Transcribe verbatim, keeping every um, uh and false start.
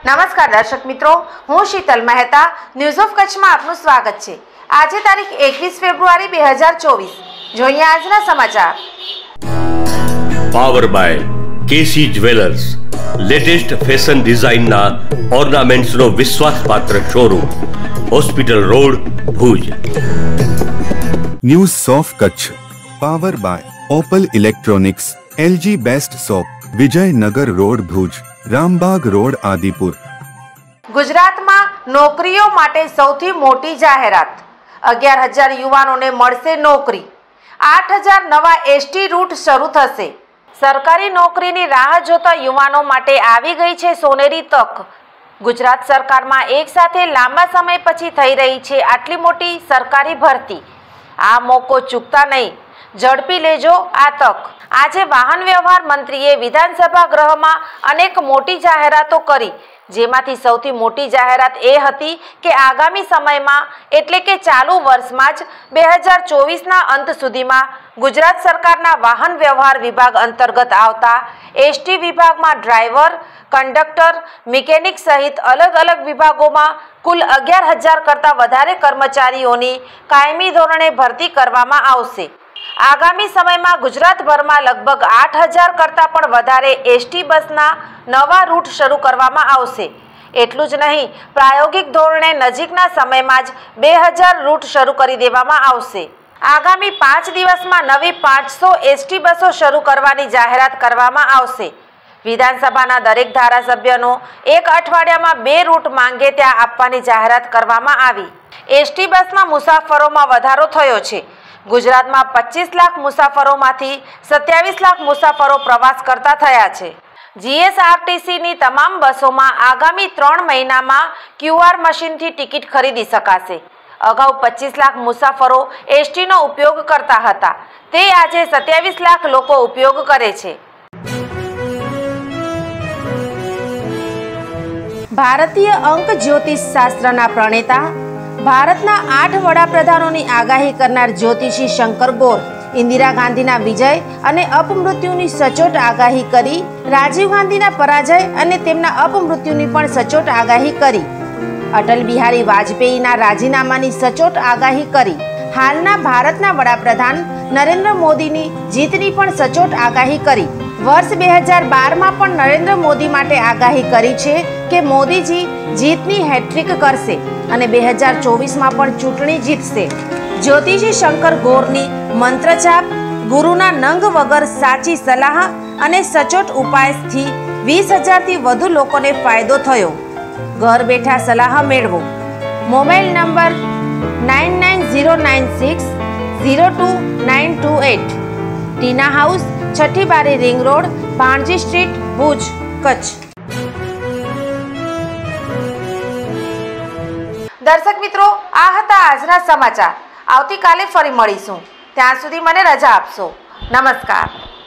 નમસ્કાર દર્શક મિત્રો, હું શીતલ મહેતા ન્યૂઝ ઓફ કચ્છમાં આપનું સ્વાગત છે। આજે તારીખ એકવીસ ફેબ્રુઆરી બે હજાર ચોવીસ। જોઈએ આજના સમાચાર। Power by KC jewellers, latest fashion ડિઝાઇનના ઓર્નામેન્ટ્સનો વિશ્વાસપાત્ર showroom, hospital road, Bhuj. News of Kutch power by opal electronics, LG best shop, Vijaynagar road, Bhuj, Rambagh road, Adipur. ગુજરાતમાં નોકરીઓ માટે સૌથી મોટી જાહેરાત। અગિયાર હજાર યુવાનોને મળશે નોકરી। આઠ હજાર નવા એસટી રૂટ શરૂ થશે। સરકારી નોકરીની રાહ જોતા યુવાનો માટે આવી ગઈ છે સોનેરી તક। ગુજરાત સરકારમાં એક સાથે લાંબા સમય પછી થઈ રહી છે આટલી મોટી સરકારી ભરતી। આ મોકો ચૂકતા નહીં, ઝડપી લેજો આ તક। આજે વાહન વ્યવહાર મંત્રીએ વિધાનસભા ગૃહમાં અનેક મોટી જાહેરાતો કરી, જેમાંથી સૌથી મોટી જાહેરાત એ હતી કે આગામી સમયમાં એટલે કે ચાલુ વર્ષમાં જ બે હજાર ચોવીસના અંત સુધીમાં ગુજરાત સરકારના વાહન વ્યવહાર વિભાગ અંતર્ગત આવતા એસટી વિભાગમાં ડ્રાઈવર, કંડક્ટર, મિકેનિક સહિત અલગ અલગ વિભાગોમાં કુલ અગિયાર હજાર કરતાં વધારે કર્મચારીઓની કાયમી ધોરણે ભરતી કરવામાં આવશે। આગામી સમયમાં ગુજરાતભરમાં લગભગ આઠ હજાર કરતાં પણ વધારે એસટી બસના નવા રૂટ શરૂ કરવામાં આવશે। એટલું જ નહીં, પ્રાયોગિક ધોરણે નજીકના સમયમાં જ બે હજાર રૂટ શરૂ કરી દેવામાં આવશે। આગામી પાંચ દિવસમાં નવી પાંચસો એસટી બસો શરૂ કરવાની જાહેરાત કરવામાં આવશે। વિધાનસભાના દરેક ધારાસભ્યનો એક અઠવાડિયામાં બે રૂટ માંગે ત્યાં આપવાની જાહેરાત કરવામાં આવી। એસટી બસના મુસાફરોમાં વધારો થયો છે। ગુજરાતમાં પચીસ લાખ મુસાફરોમાંથી સત્યાવીસ લાખ મુસાફરો પ્રવાસ કરતા થયા છે। જીએસઆરટીસીની તમામ બસોમાં આગામી ત્રણ મહિનામાં ક્યુઆર મશીનથી ટિકિટ ખરીદી શકાશે। અગાઉ પચીસ લાખ મુસાફરો એસટીનો ઉપયોગ કરતા હતા, તે આજે સત્યાવીસ લાખ લોકો ઉપયોગ કરે છે। ભારતીય અંક જ્યોતિષ શાસ્ત્રના પ્રણેતા, ભારતના આઠ વડાપ્રધાનોની આગાહી કરનાર જ્યોતિષી શંકર ગોર ઇન્દિરા ગાંધીના વિજય અને અપમૃત્યુની સચોટ આગાહી કરી, રાજીવ ગાંધીના પરાજય અને તેમના અપમૃત્યુની પણ સચોટ આગાહી કરી, અટલ બિહારી વાજપેયીના રાજીનામાની સચોટ આગાહી કરી, હાલના ભારતના વડાપ્રધાન નરેન્દ્ર મોદીની જીતની પણ સચોટ આગાહી કરી, વર્ષ બે હજાર બારમાં પણ નરેન્દ્ર મોદી માટે આગાહી કરી છે કે મોદીજી જીતની હેટ્રિક કરશે અને બે હજાર ચોવીસમાં પણ ચૂંટણી જીતશે। જ્યોતિષી શંકર ગોરની મંત્રજાપ, ગુરુના નંગ વગર સાચી સલાહ અને સચોટ ઉપાયથી વીસ હજારથી વધુ લોકોને ફાયદો થયો। ઘર બેઠા સલાહ મેળવો। Mobile number nine nine zero nine six zero two nine two eight, Tina house, છઠ્ઠી બારી ring road, Bhanji street, Bhuj, Kutch. દર્શક મિત્રો, આ હતા આજના સમાચાર। આવતીકાલે ફરી મળીશું, ત્યાં સુધી મને રજા આપશો। નમસ્કાર।